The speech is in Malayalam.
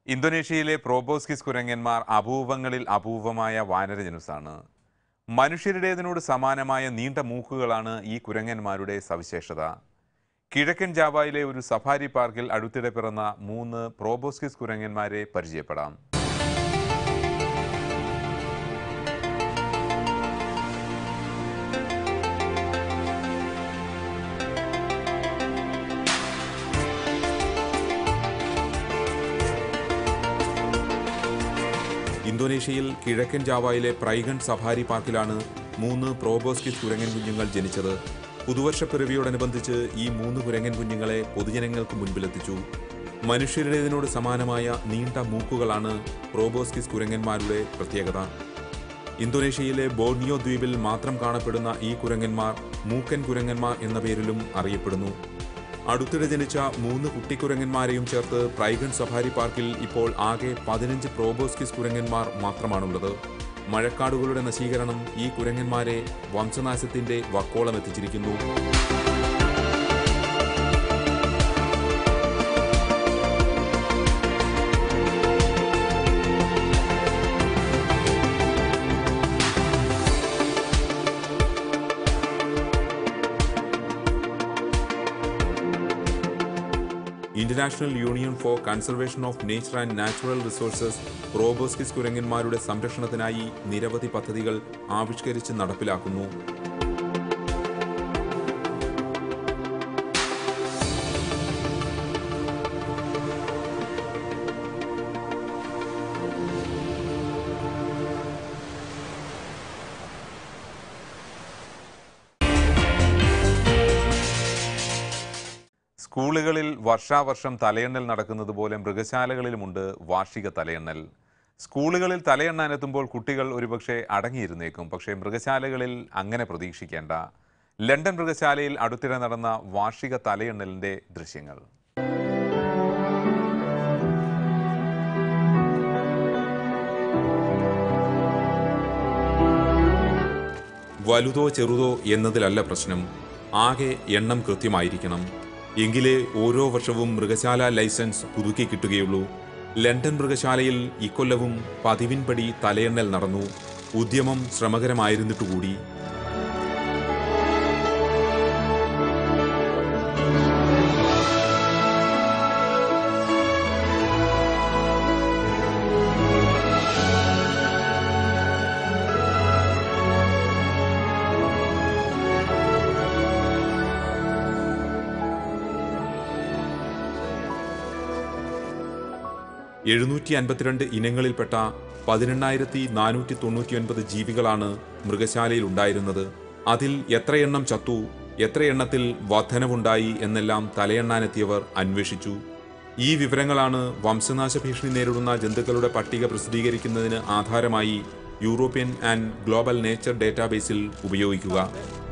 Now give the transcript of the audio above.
ഇന്തോനേഷ്യയിലെ പ്രോബോസ്കിസ് കുരങ്ങന്മാർ അപൂർവങ്ങളിൽ അപൂർവമായ വാനരജനുസാണ്. മനുഷ്യരുടേതിനോട് സമാനമായ നീണ്ട മൂക്കുകളാണ് ഈ കുരങ്ങന്മാരുടെ സവിശേഷത. കിഴക്കൻ ജാവയിലെ ഒരു സഫാരി പാർക്കിൽ അടുത്തിടെ പിറന്ന 3 പ്രോബോസ്കിസ് കുരങ്ങന്മാരെ പരിചയപ്പെടാം. ഇന്തോനേഷ്യയിൽ കിഴക്കൻ ജാവയിലെ പ്രൈഗൺ സഫാരി പാർക്കിലാണ് 3 പ്രോബോസ്കിസ് കുരങ്ങൻ കുഞ്ഞുങ്ങൾ ജനിച്ചത്. പുതുവർഷപ്പിറവിയോടനുബന്ധിച്ച് ഈ 3 കുരങ്ങൻ കുഞ്ഞുങ്ങളെ പൊതുജനങ്ങൾക്ക് മുൻപിലെത്തിച്ചു. മനുഷ്യരുടേതിനോട് സമാനമായ നീണ്ട മൂക്കുകളാണ് പ്രോബോസ്കിസ് കുരങ്ങന്മാരുടെ പ്രത്യേകത. ഇന്തോനേഷ്യയിലെ ബോർണിയോ ദ്വീപിൽ മാത്രം കാണപ്പെടുന്ന ഈ കുരങ്ങന്മാർ മൂക്കൻ കുരങ്ങന്മാർ എന്ന പേരിലും അറിയപ്പെടുന്നു. അടുത്തിടെ ജനിച്ച 3 കുട്ടിക്കുരങ്ങന്മാരെയും ചേർത്ത് പ്രൈഗൺ സഫാരി പാർക്കിൽ ഇപ്പോൾ ആകെ 15 പ്രോബോസ്കിസ് കുരങ്ങന്മാർ മാത്രമാണുള്ളത്. മഴക്കാടുകളുടെ നശീകരണം ഈ കുരങ്ങന്മാരെ വംശനാശത്തിന്റെ വക്കോളം എത്തിച്ചിരിക്കുന്നു. International union for conservation of nature and natural resources proboscis കുരങ്ങന്മാരുടെ സംരക്ഷണത്തിനായി നിരവധി പദ്ധതികൾ ആവിഷ്കരിച്ച് നടപ്പിലാക്കുന്നു. സ്കൂളുകളിൽ വർഷാവർഷം തലയെണ്ണൽ നടക്കുന്നത് പോലെ മൃഗശാലകളിലുമുണ്ട് വാർഷിക തലയെണ്ണൽ. സ്കൂളുകളിൽ തലയെണ്ണാനെത്തുമ്പോൾ കുട്ടികൾ ഒരുപക്ഷെ അടങ്ങിയിരുന്നേക്കും. പക്ഷേ മൃഗശാലകളിൽ അങ്ങനെ പ്രതീക്ഷിക്കേണ്ട. ലണ്ടൻ മൃഗശാലയിൽ അടുത്തിടെ നടന്ന വാർഷിക തലയെണ്ണലിന്റെ ദൃശ്യങ്ങൾ. വലുതോ ചെറുതോ എന്നതിലല്ല പ്രശ്നം, ആകെ എണ്ണം കൃത്യമായിരിക്കണം. എങ്കിലേ ഓരോ വർഷവും മൃഗശാല ലൈസൻസ് പുതുക്കി കിട്ടുകയുള്ളൂ. ലണ്ടൻ മൃഗശാലയിൽ ഇക്കൊല്ലവും പതിവിൻപടി തലയെണ്ണൽ നടന്നു. ഉദ്യമം ശ്രമകരമായിരുന്നിട്ടുകൂടി. (752) ഇനങ്ങളിൽപ്പെട്ട 18,499 ജീവികളാണ് മൃഗശാലയിൽ ഉണ്ടായിരുന്നത്. അതിൽ എത്രയെണ്ണം ചത്തു, എത്രയെണ്ണത്തിൽ വർധനവുണ്ടായി എന്നെല്ലാം തലയെണ്ണാനെത്തിയവർ അന്വേഷിച്ചു. ഈ വിവരങ്ങളാണ് വംശനാശ ഭീഷണി നേരിടുന്ന ജന്തുക്കളുടെ പട്ടിക പ്രസിദ്ധീകരിക്കുന്നതിന് ആധാരമായി യൂറോപ്യൻ ആൻഡ് ഗ്ലോബൽ നേച്ചർ ഡേറ്റാബേസിൽ ഉപയോഗിക്കുക.